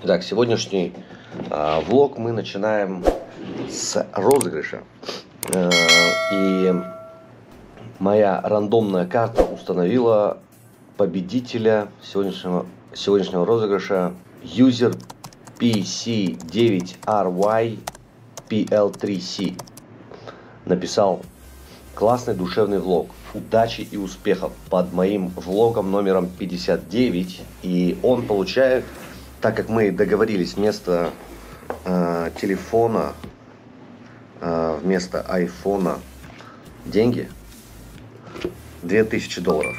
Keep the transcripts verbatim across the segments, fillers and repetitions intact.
Итак, сегодняшний э, влог мы начинаем с розыгрыша. Э, и моя рандомная карта установила победителя сегодняшнего, сегодняшнего розыгрыша User пи си девять ар уай пи эл три си. Написал: классный душевный влог, удачи и успехов, под моим влогом номером пятьдесят девять. И он получает, так как мы договорились, вместо э, телефона, э, вместо айфона деньги, две тысячи долларов.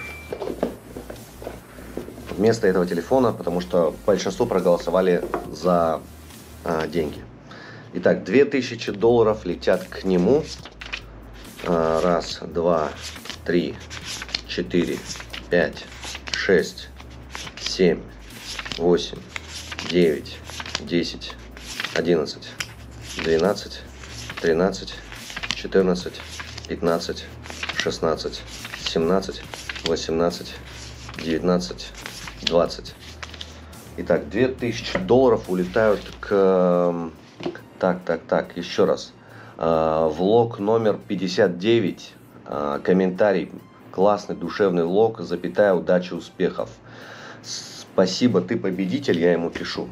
Вместо этого телефона, потому что большинство проголосовали за э, деньги. Итак, две тысячи долларов летят к нему. Э, раз, два, три, четыре, пять, шесть, семь, восемь, девять, десять, одиннадцать, двенадцать, тринадцать, четырнадцать, пятнадцать, шестнадцать, семнадцать, восемнадцать, девятнадцать, двадцать. Итак, две тысячи долларов улетают к... Так, так, так, еще раз. Влог номер пятьдесят девять. Комментарий: классный душевный влог, запятая, удачи, успехов. Спасибо, ты победитель, я ему пишу.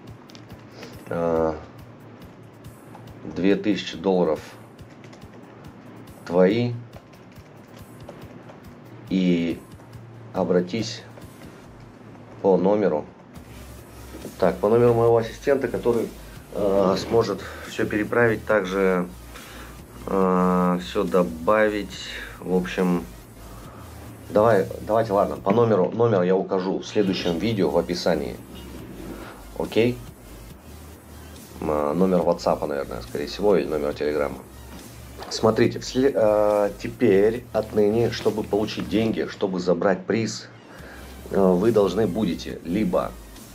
Две тысячи долларов твои. И обратись по номеру. Так, по номеру моего ассистента, который э, сможет все переправить, также э, все добавить. В общем, давай, давайте, ладно, по номеру, номер я укажу в следующем видео в описании. Окей? Э, номер WhatsApp, наверное, скорее всего, или номер Телеграма. Смотрите, вслед, э, теперь отныне, чтобы получить деньги, чтобы забрать приз, э, вы должны будете либо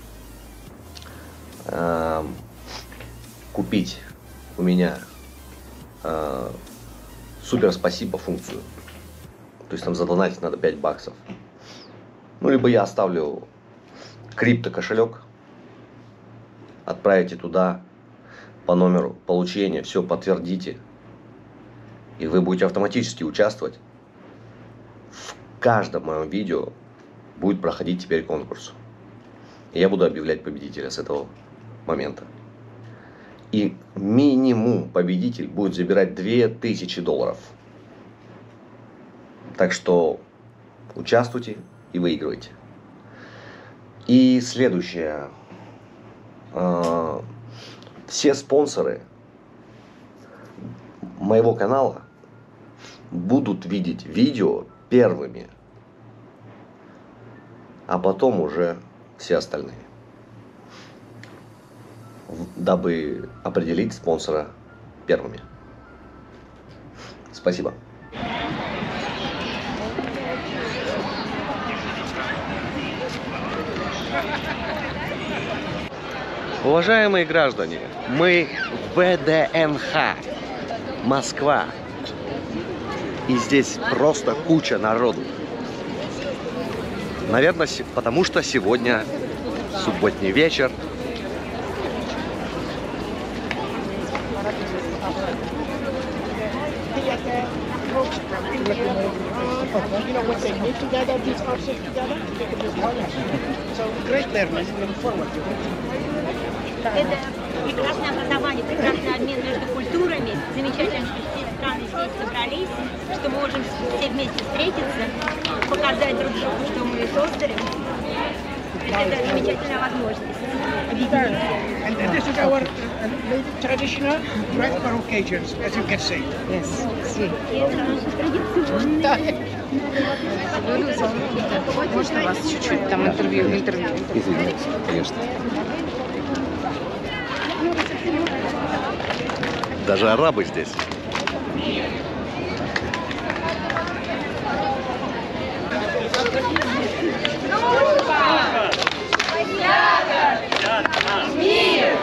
э, купить у меня э, супер спасибо функцию, то есть там задонатить надо пять баксов, ну либо я оставлю крипто кошелек, отправите туда по номеру получения, все подтвердите. И вы будете автоматически участвовать. В каждом моем видео будет проходить теперь конкурс. И я буду объявлять победителя с этого момента. И минимум победитель будет забирать две тысячи долларов. Так что участвуйте и выигрывайте. И следующее. Все спонсоры моего канала будут видеть видео первыми, а потом уже все остальные, дабы определить спонсора первыми. Спасибо. Уважаемые граждане, мы в вэ дэ эн ха, Москва. И здесь просто куча народу. Наверное, потому что сегодня субботний вечер. Это прекрасное образование, прекрасный обмен между культурами. Замечательно, что все страны здесь собрались, что мы можем все вместе встретиться, показать друг другу, что мы создали. Это замечательная возможность объединиться. And this is our traditional right for occasions, as you can see. Yes. Это наша традиционная. Можно вас чуть-чуть там интервью, интервью? Извините, конечно. Даже арабы здесь. Мир!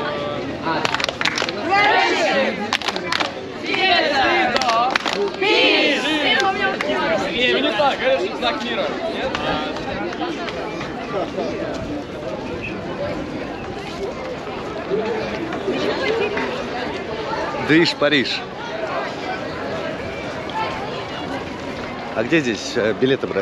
Именно так, это знак мира. Нет? Движ Париж. А где здесь э, билеты брать?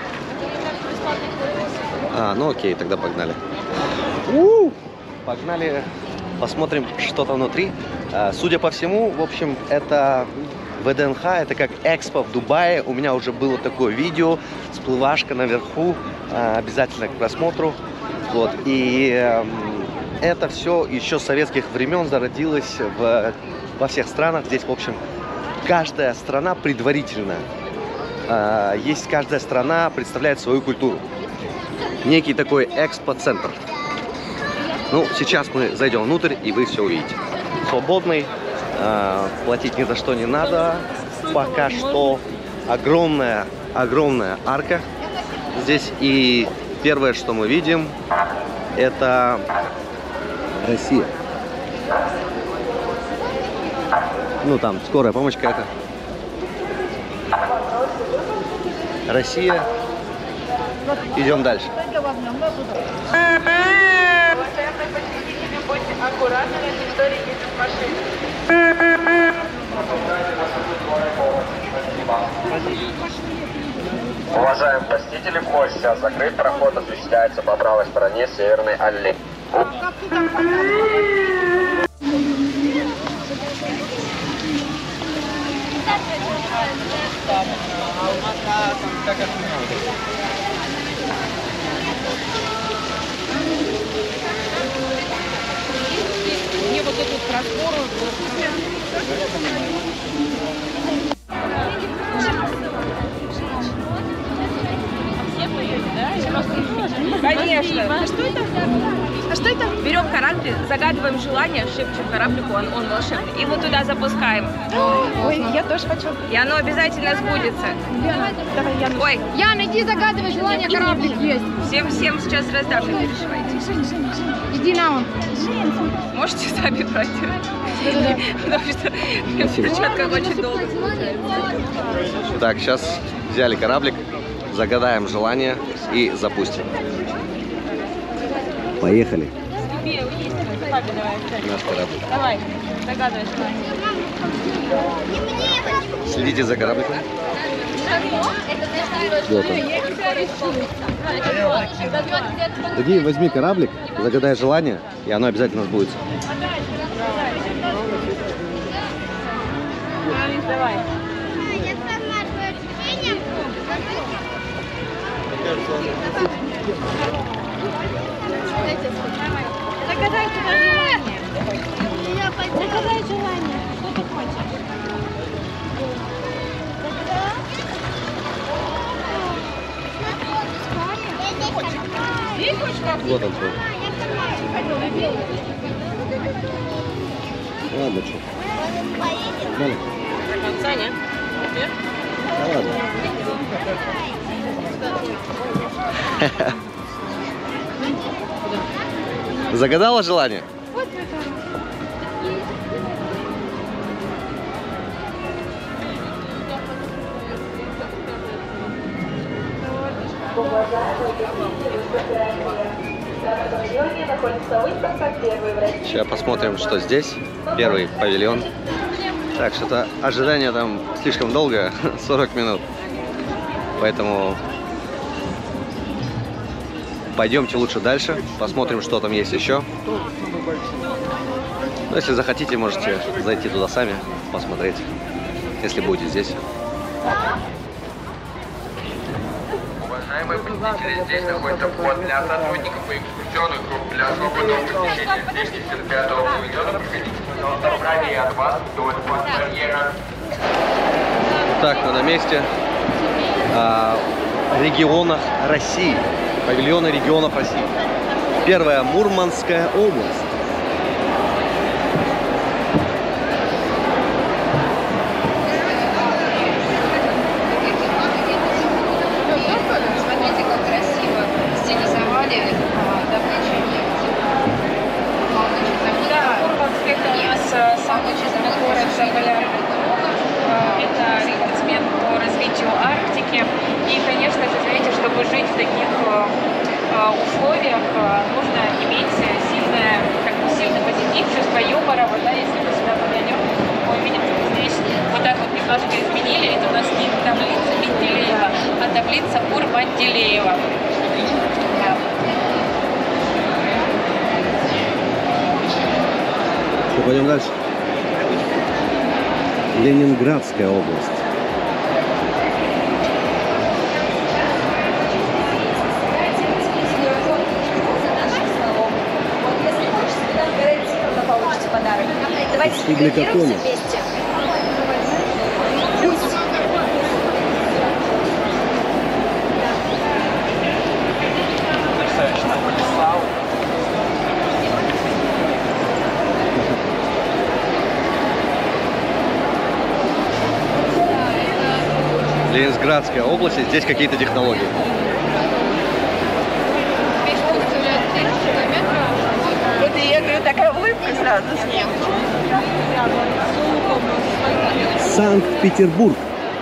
А, ну окей, тогда погнали. У-у-у! Погнали, посмотрим, что там внутри. А, судя по всему, в общем, это ВДНХ, это как Экспо в Дубае. У меня уже было такое видео, всплывашка наверху, а, обязательно к просмотру. Вот, и э, это все еще с советских времен зародилось в, во всех странах. Здесь, в общем, каждая страна предварительно. Э, есть каждая страна представляет свою культуру. Некий такой экспо-центр. Ну, сейчас мы зайдем внутрь, и вы все увидите. Свободный, э, платить ни за что не надо. Пока что огромная, огромная арка здесь. И первое, что мы видим, это Россия. Ну, там скорая помощь какая-то. Россия. Идем дальше. Уважаемые посетители, вход сейчас закрыт. Проход осуществляется по правой стороне северной аллеи. Мне вот эту просфору. Конечно. А что это? А что это? Берем корабль, загадываем желание, шепчем кораблику, он, он волшебный. И вот туда запускаем. Ой, я тоже хочу. И оно обязательно сбудется. Яна, давай, Яна. Ой, Яна, иди загадывай желание, кораблик есть. всем-всем сейчас раздам, не переживайте. Иди на он. Можете сами брать. Потому что перчатка очень долго. Так, сейчас взяли кораблик, загадаем желание и запустим. Поехали. Наш корабль. Давай, загадывай желание. Следите за корабликом. Вот он. Иди, возьми кораблик, загадай желание, и оно обязательно сбудется. Давай. Загадай туда желание. Загадай желание. Что ты хочешь? Вот он твой. Ладно, что? Ладно. До конца, нет? Нет? Да ладно. Загадала желание? Сейчас посмотрим, что здесь. Первый павильон. Так, что-то ожидание там слишком долго, сорок минут. Поэтому пойдемте лучше дальше, посмотрим, что там есть еще. Ну, если захотите, можете зайти туда сами, посмотреть, если будете здесь. Уважаемые посетители, здесь находится вход для сотрудников и экскурсионных групп для свободного посещения. Здесь пятого павильона проходите, пожалуйста, правее от вас вдоль барьера. Так, мы на месте а, регионах России. Павильоны регионов России. Первая Мурманская область. Смотрите, как красиво стилизовали добычу. Да, Мурманск это у нас самый чистый город заполярных кругов. Это рекордсмен по развитию Арктики. И, конечно же, знаете, чтобы жить в таких условиях, нужно иметь сильное, как бы, сильный позитив, чувство юмора. Вот, да, если мы сюда подойдем, Что, пойдем дальше? Ленинградская область. Республика Коми. Ленинградская область, и здесь какие-то технологии. Вот и я говорю, такая улыбка сразу с ним. Санкт-Петербург.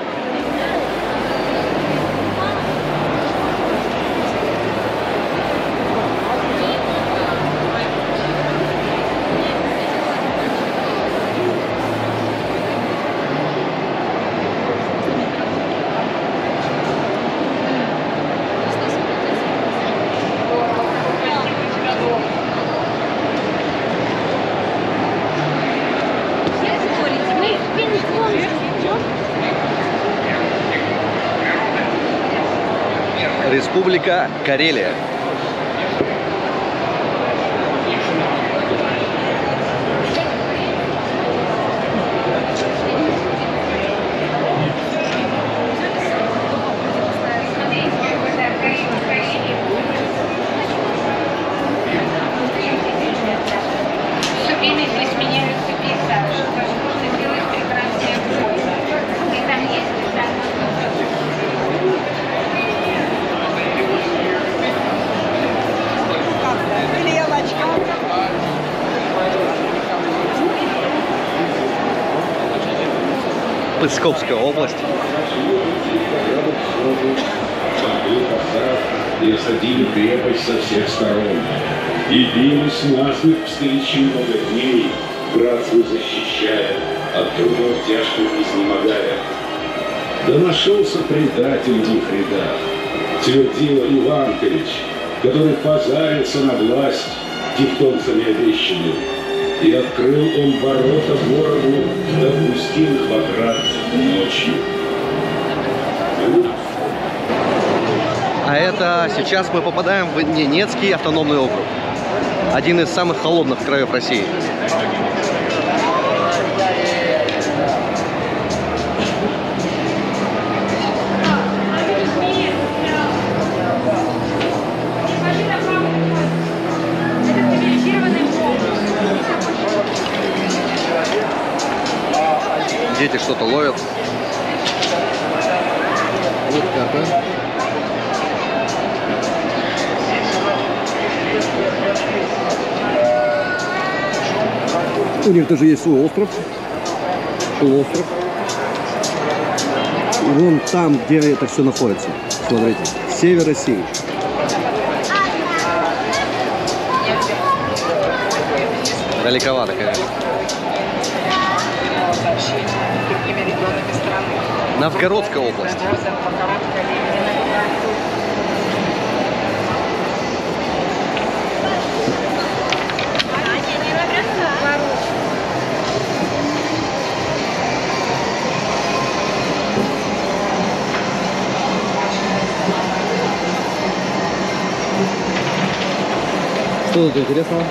Республика Карелия. Ступени здесь меняются пейзаж. Возможно сделать прекрасные фото. И там есть Или я в очках. Псковская область. И осадили крепость со всех сторон. И бились насмерть встречи много дней, братство защищая, от трудов тяжких изнемогая. Да нашелся предатель в их рядах, твердил Иван Ильич, который позарился на власть тевтонцами обещанную. И открыл он ворота городу, допустил их в оград ночью. А это сейчас мы попадаем в Ненецкий автономный округ. Один из самых холодных краев России. Дети что-то ловят. Вот карта. У них даже есть свой остров. Полуостров. И вон там, где это все находится. Смотрите. Север России. Далековато, конечно. Новгородская область. Что тут интересного?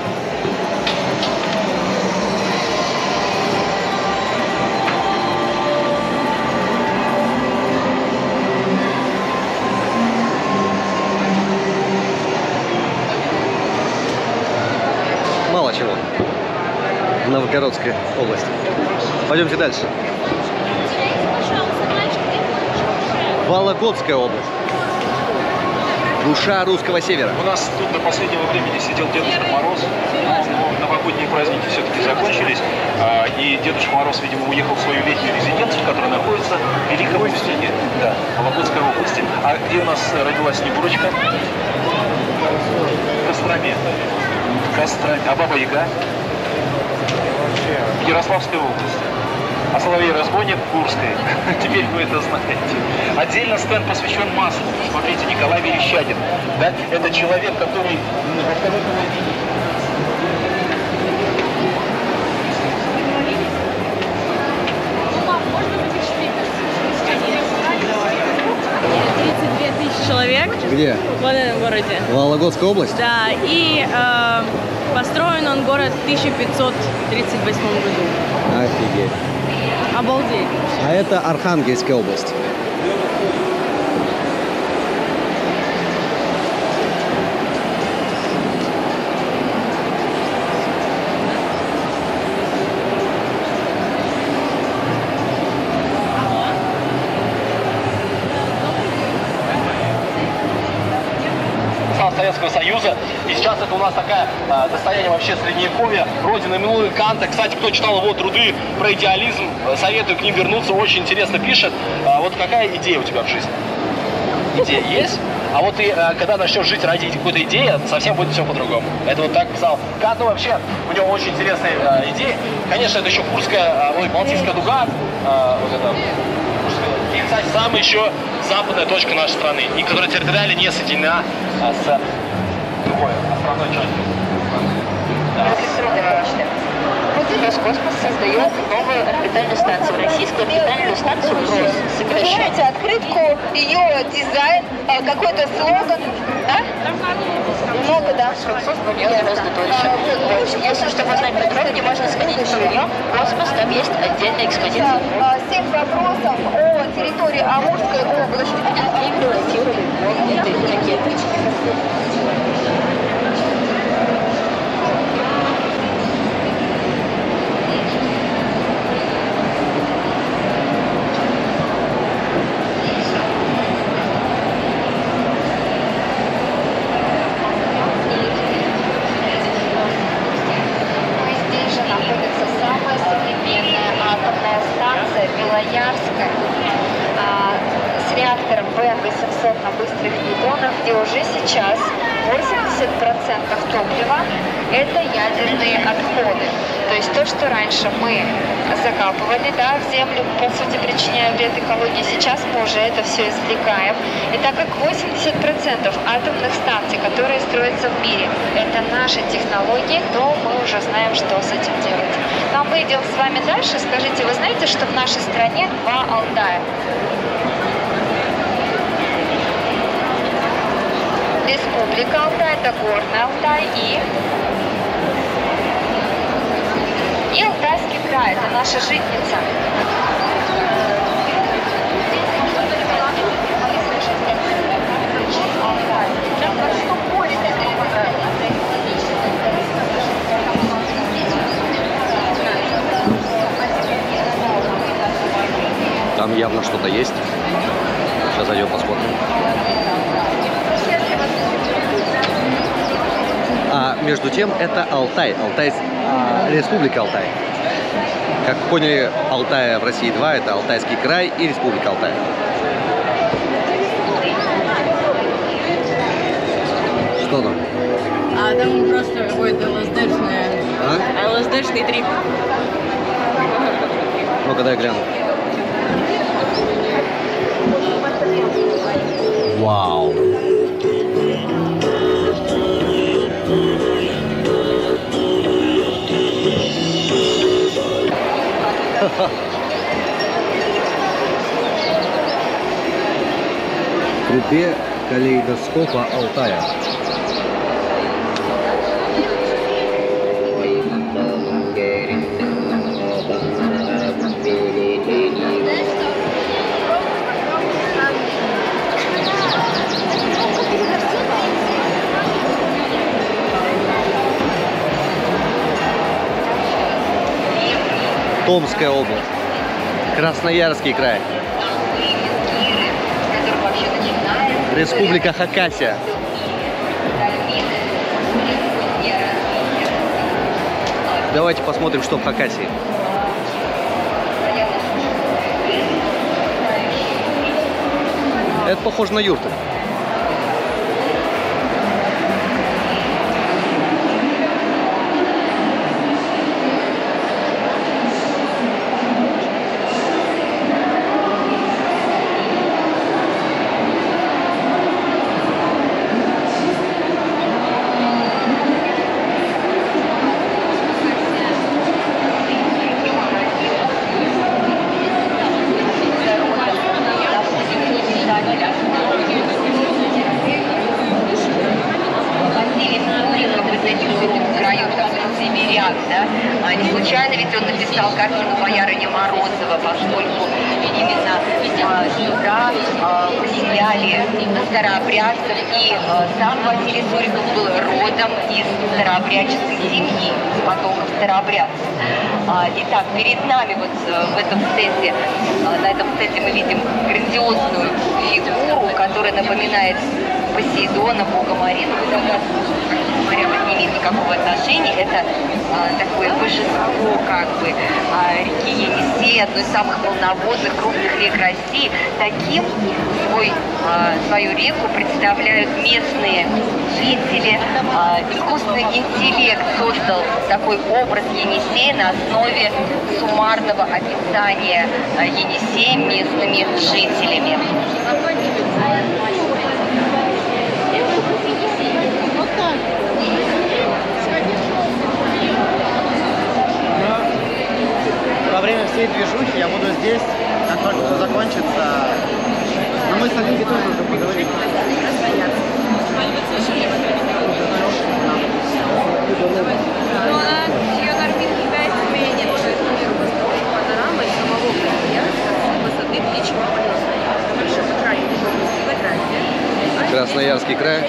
Мало чего. Новгородская область. Пойдемте дальше. Вологодская область. Душа русского севера. У нас тут до последнего времени сидел Дедушка Мороз, но новогодние праздники все-таки закончились, и Дедушка Мороз, видимо, уехал в свою летнюю резиденцию, которая находится в Великом Устюге, да, Вологодской области. А где у нас родилась Снегурочка? В Костроме. В Костроме. А Баба Яга? В Ярославской области. А Соловей-разбойник в Курской. Теперь вы это знаете. Отдельно стенд посвящен маслу. Смотрите, Николай Верещагин. Да? Это человек, который во второй половине где? В этом городе. Вологодская область? Да, и э, построен он город в тысяча пятьсот тридцать восьмом году. Офигеть. Обалдеть. А это Архангельская область. Советского Союза. И сейчас это у нас такая э, достояние вообще средневековья, родина Иммануила Канта. Кстати, кто читал его труды про идеализм, э, советую к ним вернуться, очень интересно пишет. Э, вот какая идея у тебя в жизни? Идея есть? А вот ты, э, когда начнешь жить ради какой-то идеи, совсем будет все по-другому. Это вот так писал Кант. Ну, вообще, у него очень интересные э, идеи. Конечно, это еще Курская, э, ой, Балтийская дуга, э, вот это. И, кстати, самая еще западная точка нашей страны, и которая территориально не соединена а, с другой основной частью. Роскосмос создает новую орбитальную станцию, российскую орбитальную станцию КРОСС. Сокращаете открытку, ее дизайн, какой-то слоган, да? Много, да? Гораздо дольше. Если что узнать подробнее, можно сходить в павильон «Космос», там есть отдельная экспозиция. Семь вопросов о территории Амурской области. И пилотировали воздушные ракеты. На быстрых нейтронах, где уже сейчас восемьдесят процентов топлива это ядерные отходы. То есть то, что раньше мы закапывали, да, в землю, по сути причиняя вред экологии, сейчас мы уже это все извлекаем. И так как восемьдесят процентов атомных станций, которые строятся в мире, это наши технологии, то мы уже знаем, что с этим делать. Ну а мы идем с вами дальше. Скажите, вы знаете, что в нашей стране два Алтая? Республика Алтай, это Горный Алтай и... и Алтайский край, это наша житница. Там явно что-то есть. Сейчас зайдем посмотрим. А между тем это Алтай, Алтай, а, Республика Алтай. Как поняли, Алтая в России два, это Алтайский край и Республика Алтай. Что там? А там просто какой-то ЛСДшный, а? ЛСДшный трип. Ну-ка, дай гляну. Вау! В трубе калейдоскопа Алтая. Томская область, Красноярский край, Республика Хакасия. Давайте посмотрим, что в Хакасии. Это похоже на юрты. степях, да. А не случайно ведь он написал картину «Боярыня Морозова», поскольку именно а, сюда а, поселяли старообрядцев, и а, сам Василий Суриков был родом из старообрядческой семьи, из потомков старообрядцев. А, итак, перед нами вот а, в этом стенде, а, на этом стенде мы видим грандиозную фигуру, которая напоминает Посейдона, бога моря. Моря не имеет никакого отношения. Это а, такое божество, как бы, а, реки Енисей, одной из самых полноводных, крупных рек России. Таким свой, а, свою реку представляют местные жители. А, искусственный интеллект создал такой образ Енисея на основе суммарного описания а, Енисея местными жителями. Во время всей движухи я буду здесь, как только все закончится. Но мы с Алинкой тоже уже поговорили. Но она, ее картинки является менее панорамой самого Красноярска с высоты тысячи метров. Большой по краю фотография. Красноярский край.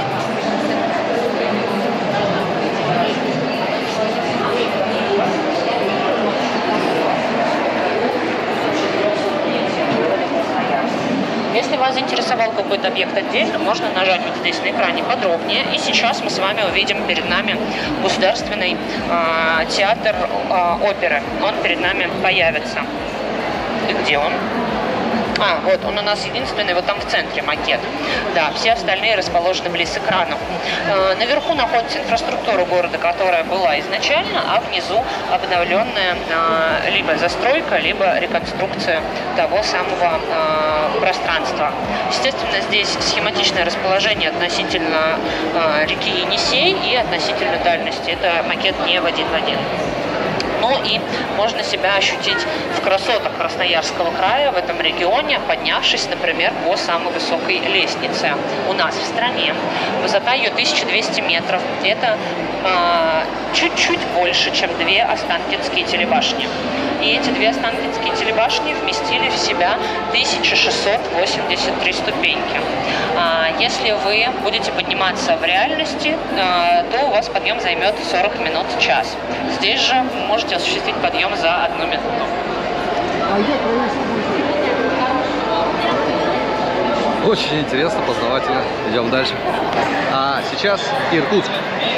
Если вас заинтересовал какой-то объект отдельно, можно нажать вот здесь на экране подробнее. И сейчас мы с вами увидим перед нами Государственный э, театр э, оперы. Он перед нами появится. И где он? А, вот он у нас единственный, вот там в центре макет. Да, все остальные расположены близ экранов. Э, наверху находится инфраструктура города, которая была изначально, а внизу обновленная э, либо застройка, либо реконструкция того самого э, пространства. Естественно, здесь схематичное расположение относительно э, реки Енисей и относительно дальности. Это макет не в один в один. Ну и можно себя ощутить в красотах Красноярского края, в этом регионе, поднявшись, например, по самой высокой лестнице у нас в стране. Высота ее тысяча двести метров. Это э, чуть-чуть больше, чем две Останкинские телебашни. И эти две Останкинские телебашни вместили в себя тысяча шестьсот восемьдесят три ступеньки. А, если вы будете подниматься в реальности, а, то у вас подъем займет сорок минут, час. Здесь же вы можете осуществить подъем за одну минуту. Очень интересно, познавательно. Идем дальше. А сейчас Иркутск.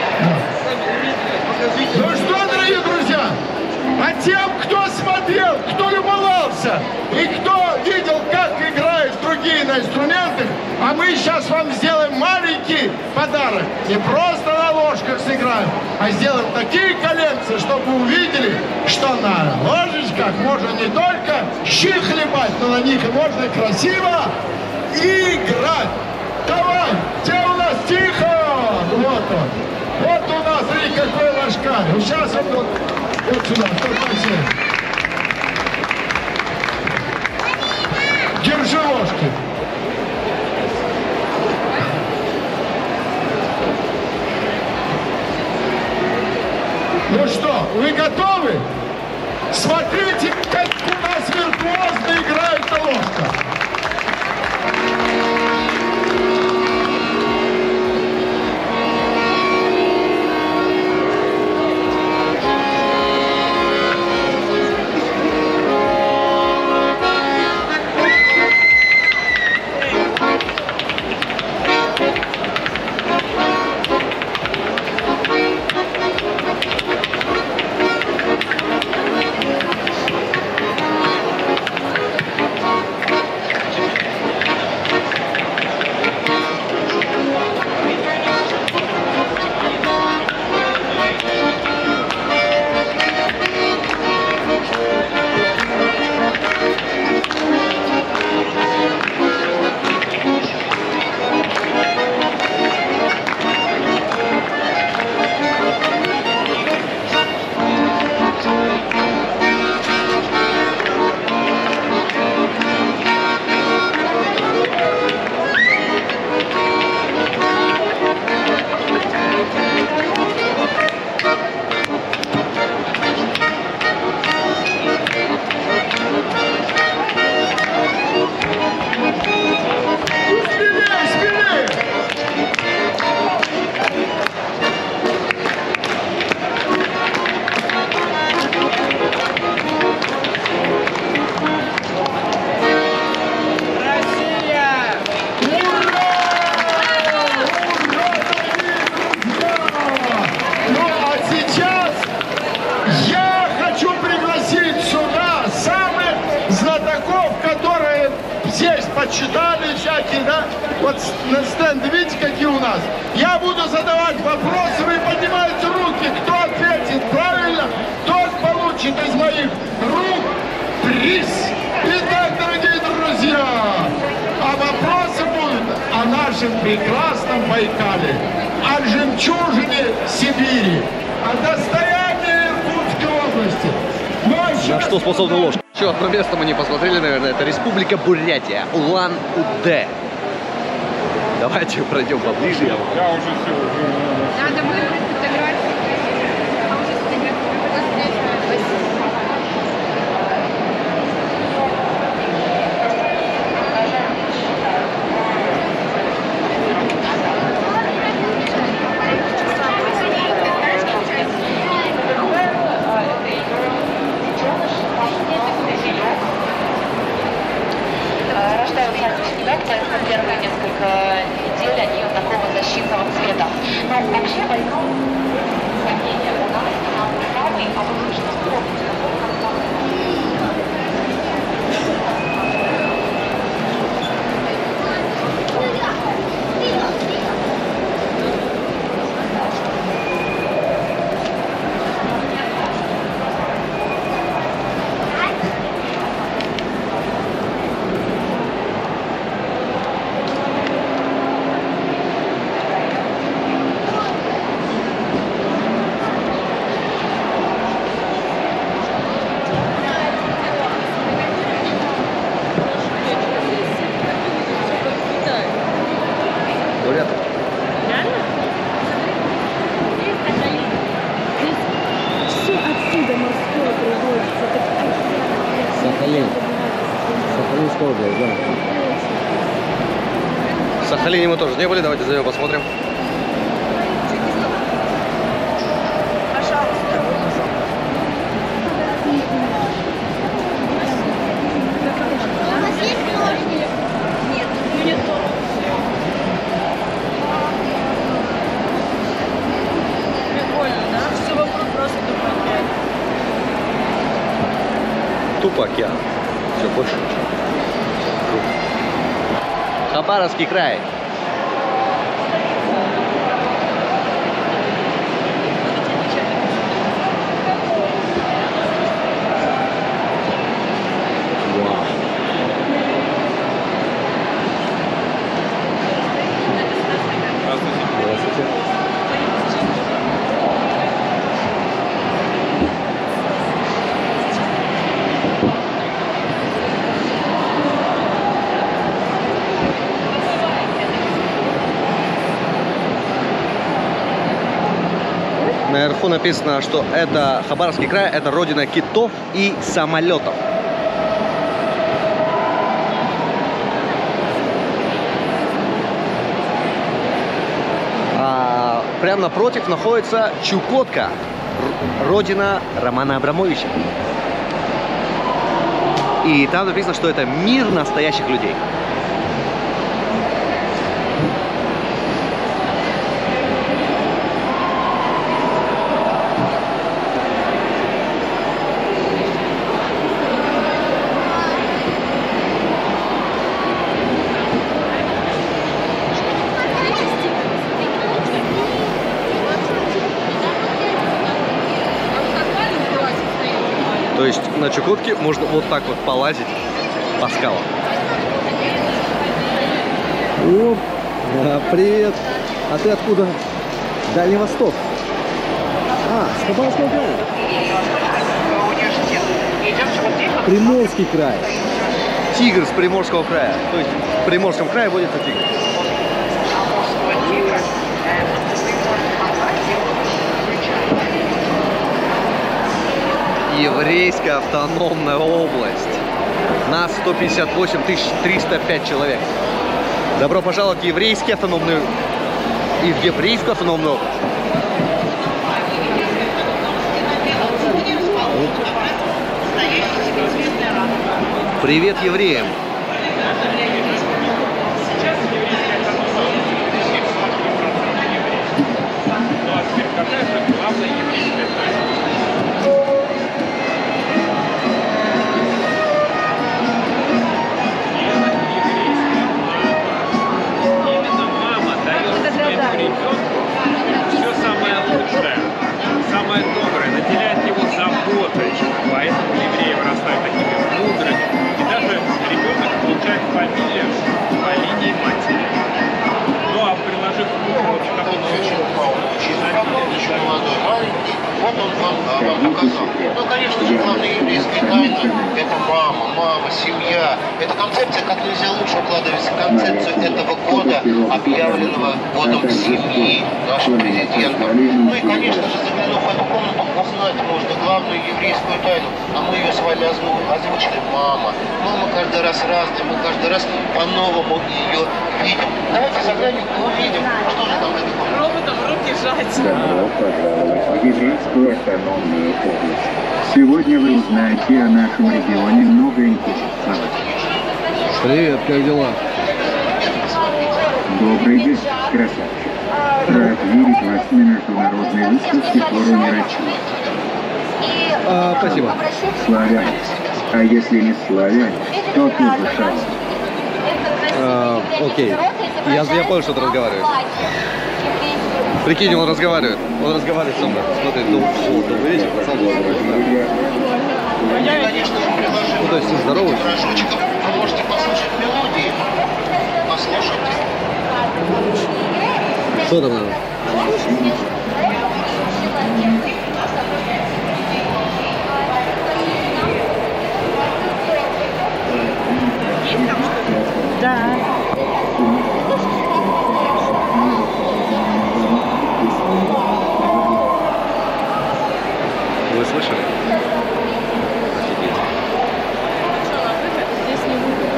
Ну что, дорогие друзья, а тем, кто смотрел, кто любовался и кто видел, как играют другие на инструментах, а мы сейчас вам сделаем маленький подарок. Не просто на ложках сыграем, а сделаем такие коленцы, чтобы вы увидели, что на ложечках можно не только щи хлебать, но на них и можно красиво играть. Давай, где у нас Тихон? Вот он. Вот у нас, смотри, какой ложкарь. Вот сейчас он вот, вот сюда, держи ложки. Ну что, вы готовы? Смотрите, как у нас виртуозно играет ложка. прочитали всякие, да? Вот на стенды, видите, какие у нас? Я буду задавать вопросы, вы поднимаете руки. Кто ответит правильно, тот получит из моих рук приз. Итак, дорогие друзья, а вопросы будут о нашем прекрасном Байкале, о жемчужине Сибири, о достоянии Иркутской области. На что способна ложка? Еще одно место мы не посмотрели, наверное, это Республика Бурятия, Улан-Удэ. Давайте пройдем поближе. Я уже все. Надо выбрать фотографию. Первые несколько недель они такого защитного цвета. Но вообще большое сомнение у нас самый обычный спорт. В Сахалине мы тоже не были, давайте зайдем посмотрим. Прикольно, да? Все вокруг просто тупо. Тупо океан. Все, больше ничего. Хабаровский край. Наверху написано, что это Хабаровский край, это родина китов и самолетов. А прямо напротив находится Чукотка, родина Романа Абрамовича. И там написано, что это мир настоящих людей. То есть на Чукотке можно вот так вот полазить по скалам. О, да, привет! А ты откуда? Дальний Восток. А, с Хабаровского края. Приморский край. Тигр с Приморского края. То есть в Приморском крае водится тигр. Еврейская автономная область. Нас сто пятьдесят восемь тысяч триста пять человек. Добро пожаловать в еврейский автономный и в еврейскую автономную область. Привет евреям! наделяет его заботой, поэтому евреи вырастают такими мудрыми. И даже ребенок получает фамилию по линии матери. Ну а приложив руку, как он очень очень молодой, маленький, вот он вам, вам показал. Ну, конечно же, главная еврейская тайна – это мама, мама, семья. Эта концепция как нельзя лучше укладывается в концепцию этого года, объявленного годом семьи нашим президентом. Ну и, конечно же, заглянув в эту комнату, узнать можно главную еврейскую тайну. А мы ее с вами озвучили – мама. Мама каждый раз разная, мы каждый раз по-новому ее видим. Давайте заглянем и увидим, что же там в этой комнате. Роботом руки жать. Добро пожаловать в еврейскую автономную область. Сегодня вы узнаете о нашем регионе много интересного. Привет, как дела? Добрый день, красавчик. Рад видеть вас на международной выставке форума Рачи. А, спасибо. Славяне. А если не славяне, то тоже шанс. А, окей. Я, я понял, что ты разговариваешь. Прикинь, он разговаривает. Он разговаривает со мной. Смотри, ну, добрый вечер, пацан. Ну, то есть, здорово. Вы можете послушать мелодии. Послушайте. Что там надо? Да. Вы слышали? Офигеть. Здесь не выходим.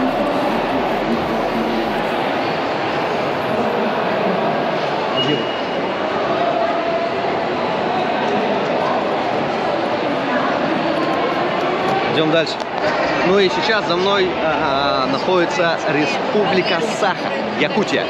Один. Идем дальше. Ну и сейчас за мной а, находится Республика Саха, Якутия.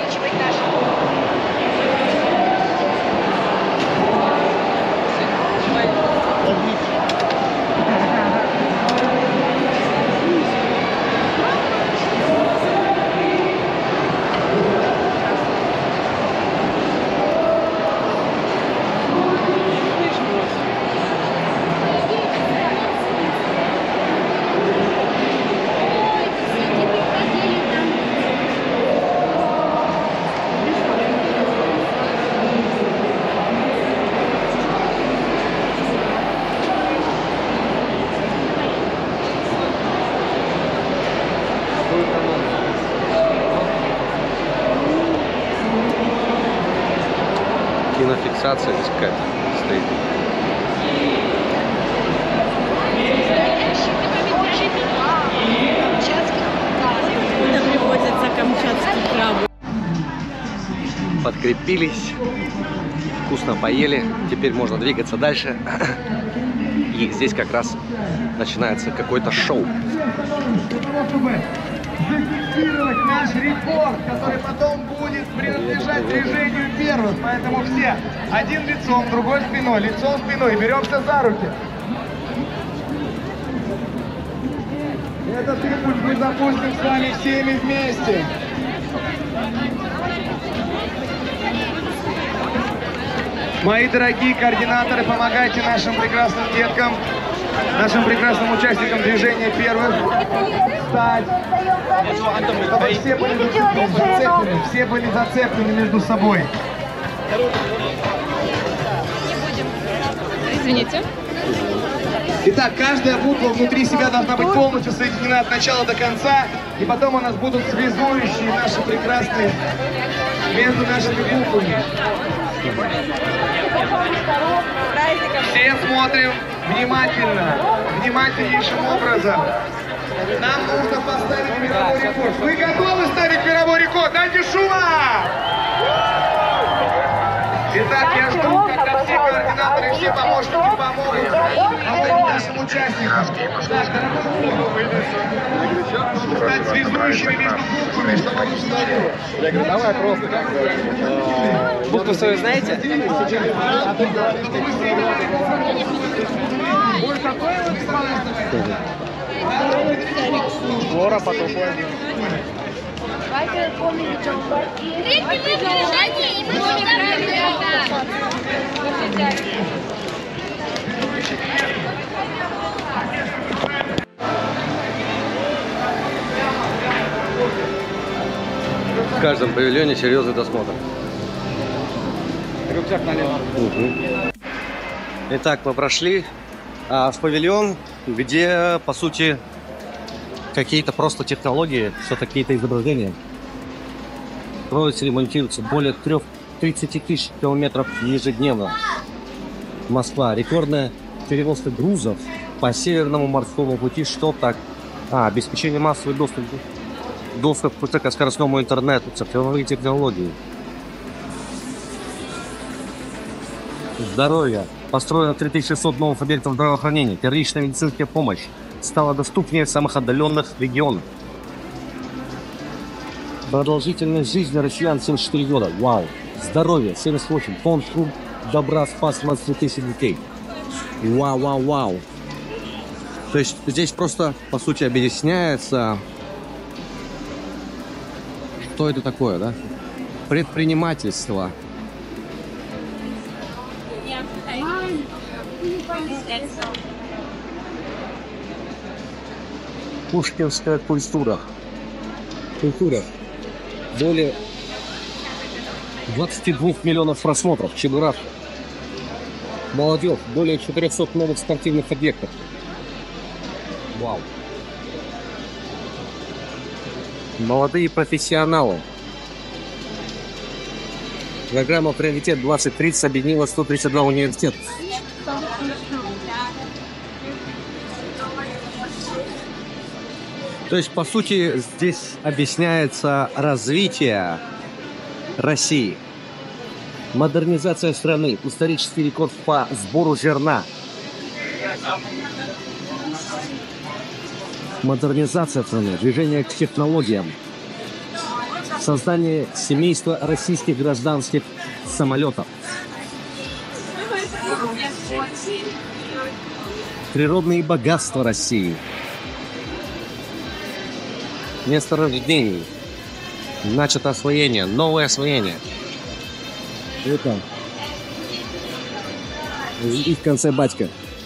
Кинофиксация здесь какая-то стоит. Это приводится камчатский краб. Подкрепились, вкусно поели, теперь можно двигаться дальше. И здесь как раз начинается какое-то шоу. Зафиксировать наш рекорд, который потом будет принадлежать движению первых. Поэтому все один лицом, другой спиной, лицом спиной. Беремся за руки. Этот импульс мы запустим с вами всеми вместе. Мои дорогие координаторы, помогайте нашим прекрасным деткам, нашим прекрасным участникам движения первых встать. Чтобы все были зацеплены, все были зацеплены между собой. Извините. Итак, каждая буква внутри себя должна быть полностью соединена от начала до конца, и потом у нас будут связующие наши прекрасные между нашими буквами. Все смотрим внимательно, внимательнейшим образом. Нам нужно поставить мировой рекорд. Вы готовы ставить мировой рекорд? Дайте шума! Итак, я жду, когда все координаторы и все помощники помогут, помогут нашим участникам. Так, стать связующими между буквами, чтобы они стали. Я говорю, давай просто как бы. Букву свою знаете? Ой, какой вот Флора по другой. Давайте помните, что третий мы в движении, и мы всегда В каждом павильоне серьезный досмотр. Рюкзак налево. Угу. Итак, мы прошли а, в павильон, где, по сути, какие-то просто технологии, все какие-то изображения. Строятся, ремонтируются более тридцати тысяч километров ежедневно. Москва. Рекордная перевозка грузов по Северному морскому пути. Что так? А, обеспечение массовый доступ, доступ к скоростному интернету, цифровые технологии. Здоровье. Построено три тысячи шестьсот новых объектов здравоохранения. Первичная медицинская помощь стала доступнее в самых отдаленных регионах. Продолжительность жизни россиян семьдесят четыре года. Вау. Здоровье семьдесят восемь. Фонд «Клуб добра» спас двадцать тысяч детей. Вау, вау, вау. То есть здесь просто, по сути, объясняется, что это такое, да? Предпринимательство. Пушкинская культура. Культура. Более двадцати двух миллионов просмотров. Чебурашка. Молодежь. Более четырехсот новых спортивных объектов. Вау. Молодые профессионалы. Программа «Приоритет двадцать тридцать» объединила сто тридцать два университета. То есть, по сути, здесь объясняется развитие России. Модернизация страны. Исторический рекорд по сбору зерна. Модернизация страны. Движение к технологиям. Создание семейства российских гражданских самолетов. Природные богатства России. Месторождений. Начато освоение. Новое освоение. Это. И в конце батька.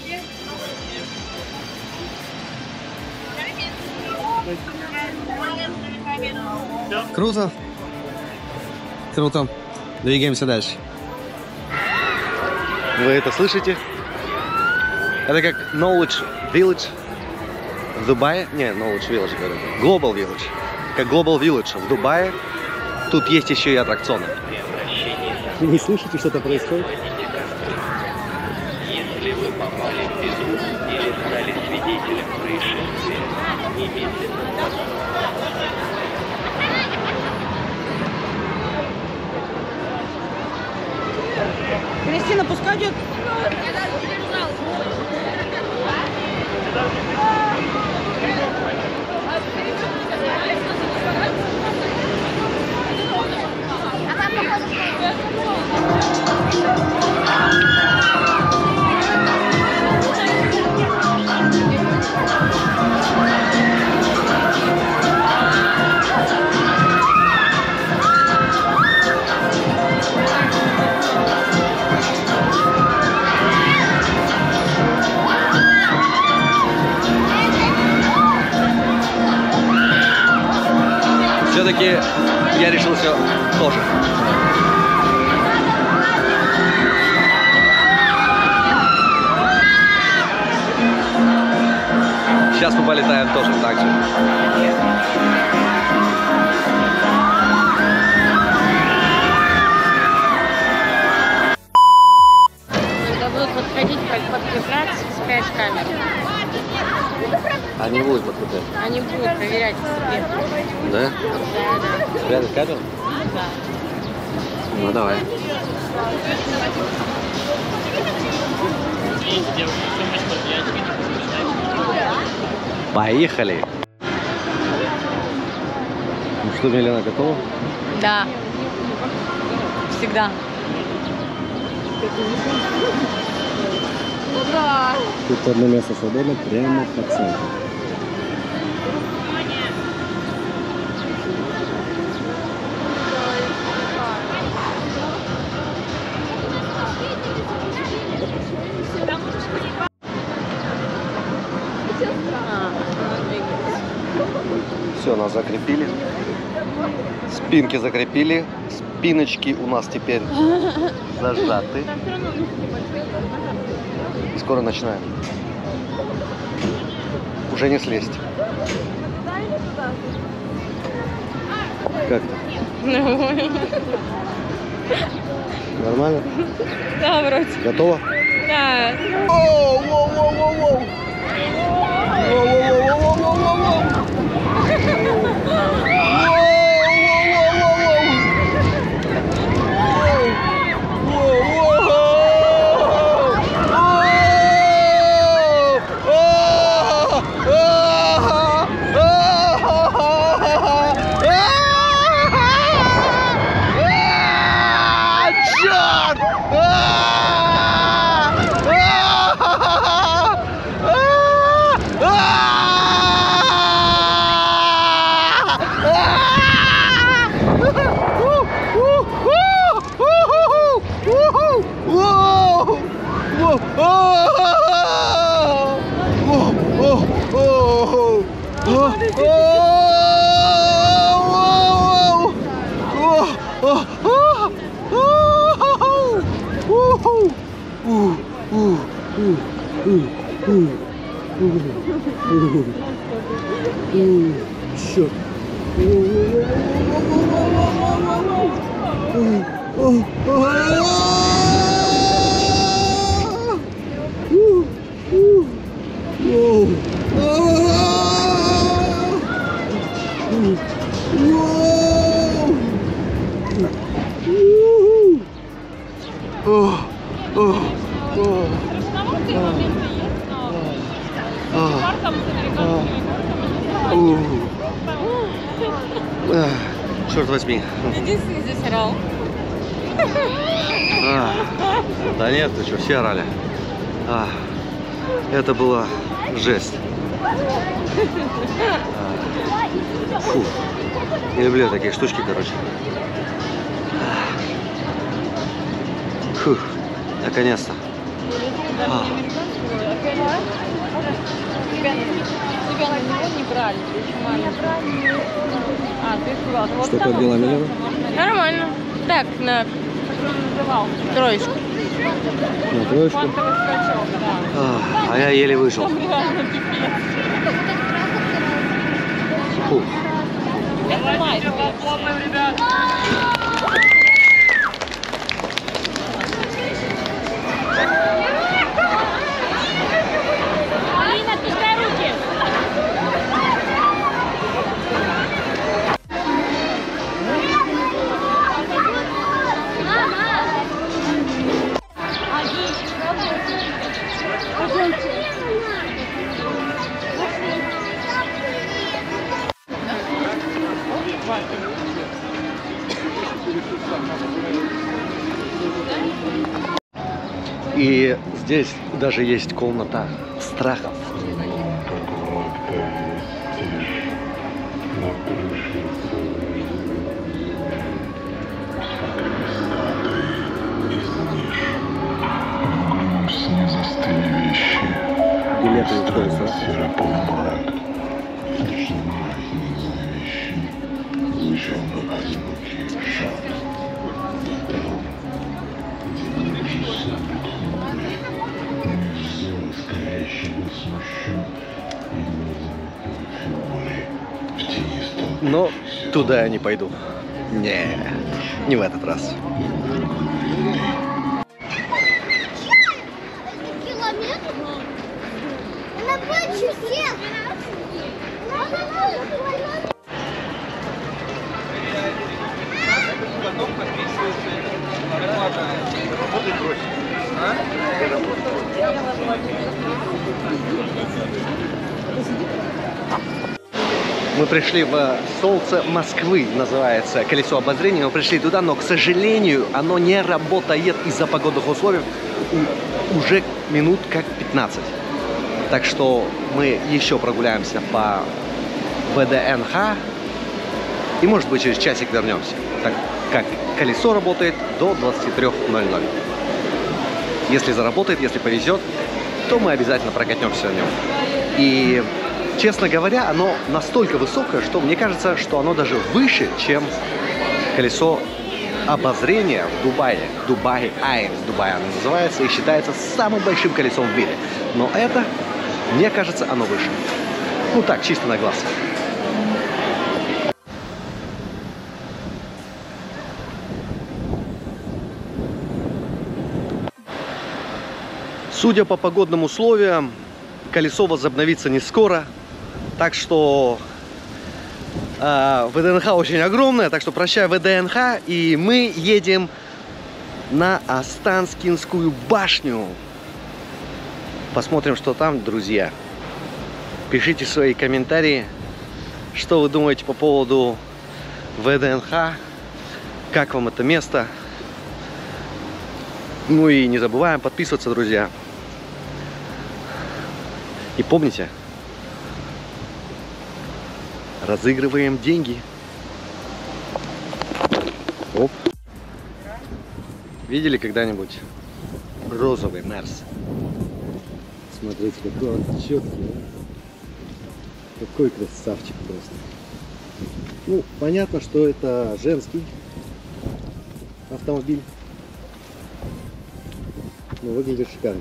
Круто. Круто. Двигаемся дальше. Вы это слышите? Это как Knowledge Village в Дубае. Не, Knowledge Village, говорю. Global Village. Как Global Village в Дубае. Тут есть еще и аттракционы. Вы не слышите, что-то происходит? Если вы попали в беду или стали свидетелем происшествия, немедленно. Кристина, пускай идет. Все-таки я решил все тоже. Сейчас мы полетаем тоже так же. Когда будут подходить, подкреплять, спрячь камеру. Они будут подкреплять? Они будут проверять себе. Да? Да, да. Спрятать камеру? Да. Ну давай. Поехали! Ну что, Милена, готова? Да. Всегда. Да. Тут одно место свободно прямо по центру. Все, нас закрепили. Спинки закрепили. Спиночки у нас теперь зажаты. И скоро начинаем. Уже не слезть. Как ты? Нормально? Да, вроде. Готово? Да. Воу-воу-воу-воу-воу! Воу-воу-воу-воу-воу-воу! Черт. Черт возьми. Единственный здесь орал. А, да нет, ты что, все орали. А, это была жесть. А, фу. Не люблю такие штучки, короче. Фух, наконец-то. А. Тебя на него не брали, ты еще маленький. А, ты куда? Вот что подбила Миллера? Нормально. Так, на троечку. На троечку? Скачок, да. А, а я еле вышел. Фу. Это майк. Алина, отпускай руки. И здесь даже есть комната страхов. Билеты в поезд. Но туда я не пойду. Нет, не в этот раз. Мы пришли в солнце Москвы, называется колесо обозрения. Мы пришли туда, но, к сожалению, оно не работает из-за погодных условий уже минут как пятнадцать. Так что мы еще прогуляемся по ВДНХ и, может быть, через часик вернемся, так как колесо работает до двадцати трёх ноль-ноль. Если заработает, если повезет, то мы обязательно прокатнемся на нем. И честно говоря, оно настолько высокое, что мне кажется, что оно даже выше, чем колесо обозрения в Дубае. Дубай Айн, Дубай оно называется и считается самым большим колесом в мире. Но это, мне кажется, оно выше. Ну так, чисто на глаз. Судя по погодным условиям, колесо возобновится не скоро. Так что э, ВДНХ очень огромная. Так что прощай ВДНХ. И мы едем на Останкинскую башню. Посмотрим, что там, друзья. Пишите свои комментарии, что вы думаете по поводу ВДНХ. Как вам это место. Ну и не забываем подписываться, друзья. И помните, разыгрываем деньги. Оп. Видели когда-нибудь розовый Мерс? Смотрите, какой он четкий. А? Какой красавчик просто. Ну, понятно, что это женский автомобиль. Но выглядит шикарно.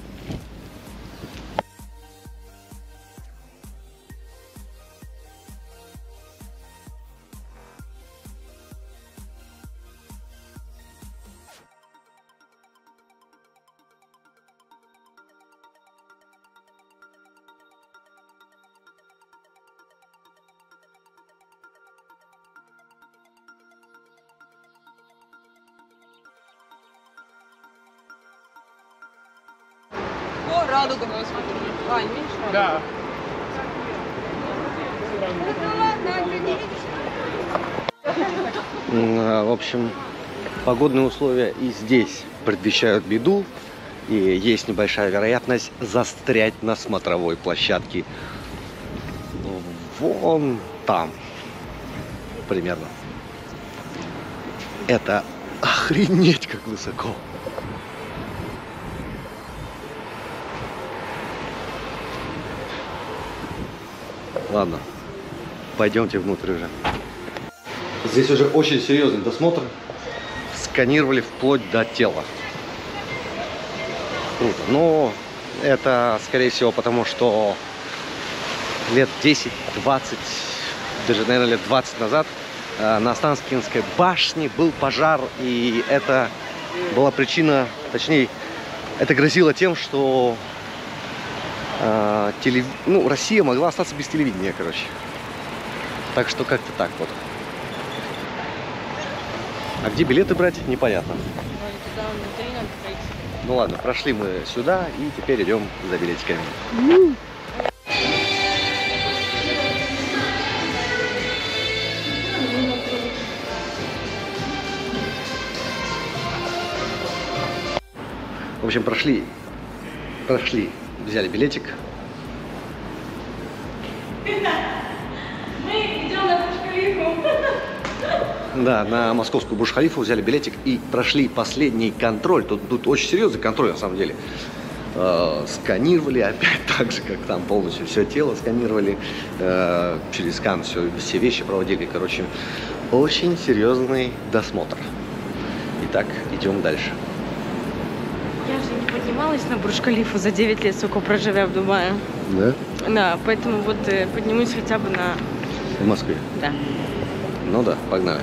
О, радуга. Ань, видишь? Да. В общем, погодные условия и здесь предвещают беду. И есть небольшая вероятность застрять на смотровой площадке. Вон там. Примерно. Это охренеть как высоко. Ладно, пойдемте внутрь уже. Здесь уже очень серьезный досмотр. Сканировали вплоть до тела. Круто. Но это, скорее всего, потому что лет десять-двадцать, даже, наверное, лет двадцать назад на Останкинской башне был пожар. И это была причина, точнее, это грозило тем, что Телев... ну, Россия могла остаться без телевидения, короче. Так что как-то так вот. А где билеты брать, непонятно. Ну ладно, прошли мы сюда и теперь идем за билетиками. В общем, прошли, прошли. Взяли билетик. Мы идем на Бурдж-Халифу. Да, на московскую Бурдж-Халифу взяли билетик и прошли последний контроль. Тут, тут очень серьезный контроль, на самом деле. Э, сканировали опять так же, как там полностью все тело сканировали. Э, через скан все, все вещи проводили. Короче, очень серьезный досмотр. Итак, идем дальше. Я же не поднималась на Бурдж-Халифу за девять лет, сколько проживя в Дубае. Да? Да, поэтому вот э, поднимусь хотя бы на... В Москве? Да. Ну да, погнали.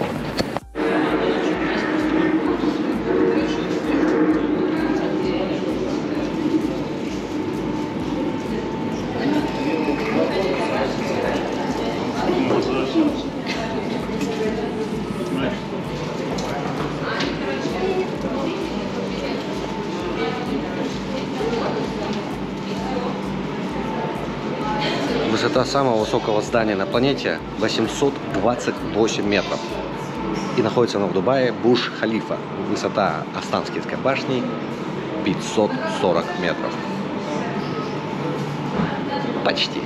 Высота самого высокого здания на планете восемьсот двадцать восемь метров. И находится оно в Дубае, Бурдж-Халифа. Высота Останкинской башни пятьсот сорок метров. Почти.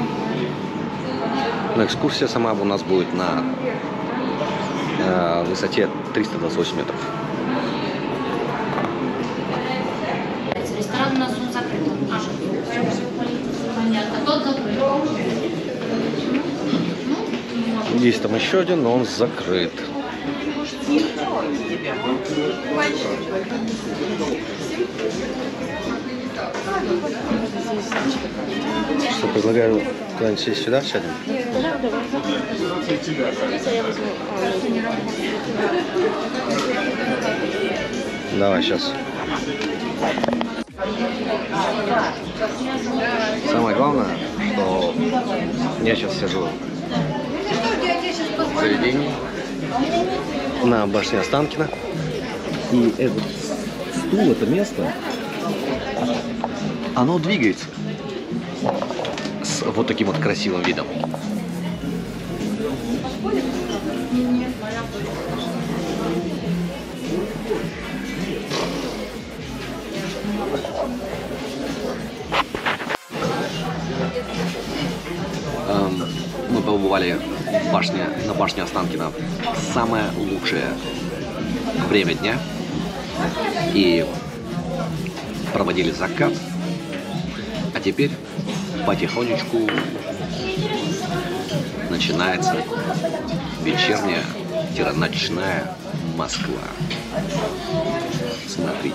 Но экскурсия сама у нас будет на э, высоте триста двадцать восемь метров. Ресторан у нас он закрыт. Понятно. Тот закрыт. Есть там еще один, но он закрыт. Что, предлагаю куда-нибудь сесть сюда, сядем? Давай, сейчас. Самое главное, что я сейчас сижу в заведении на башне Останкино. И этот стул, это место, оно двигается с вот таким вот красивым видом. Эм, мы побывали в башне, на башне Останкино в самое лучшее время дня и проводили закат, а теперь потихонечку начинается вечерняя-ночная Москва. Смотрите.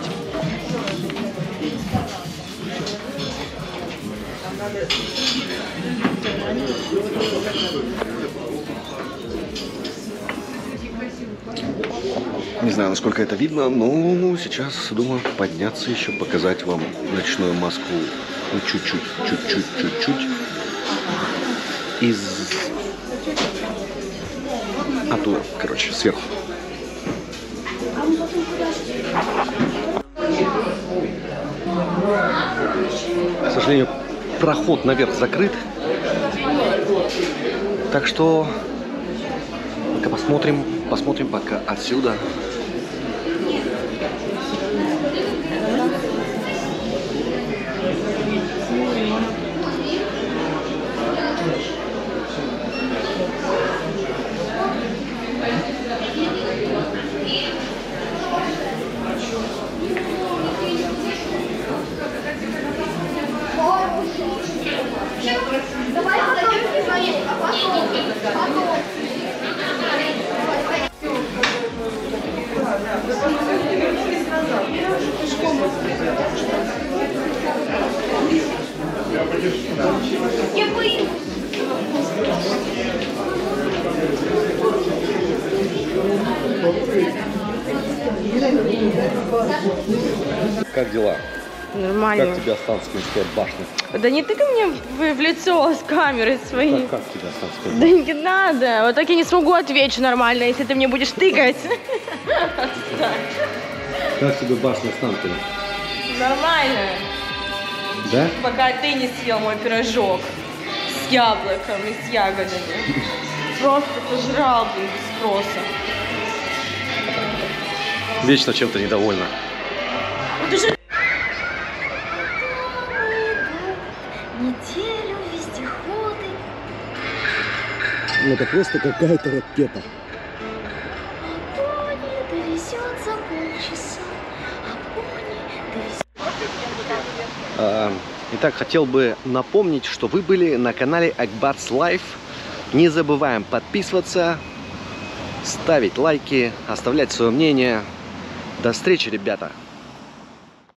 Не знаю, насколько это видно, но сейчас думаю подняться еще, показать вам ночную Москву. Ну, чуть-чуть, чуть-чуть, чуть-чуть. Из... Оттуда, короче, сверху. К сожалению, проход наверх закрыт. Так что пока посмотрим, посмотрим пока отсюда. Как дела? Нормально. Как тебе Останкинская башня? Да не тыкай мне в, в лицо с камерой своей. Как, как тебе Останкинская башня? Да не надо. Вот так я не смогу ответить нормально, если ты мне будешь тыкать. Как тебе башня Останкино? Нормально. Да? Пока ты не съел мой пирожок с яблоком и с ягодами. Просто пожрал, блин, без спроса. Вечно чем-то недовольна. Неделю вездеходы. Ну, это просто какая-то ракета. А пони довезет за полчаса. А пони довезет... А, итак, хотел бы напомнить, что вы были на канале Акбарс Лайф. Не забываем подписываться, ставить лайки, оставлять свое мнение. До встречи, ребята!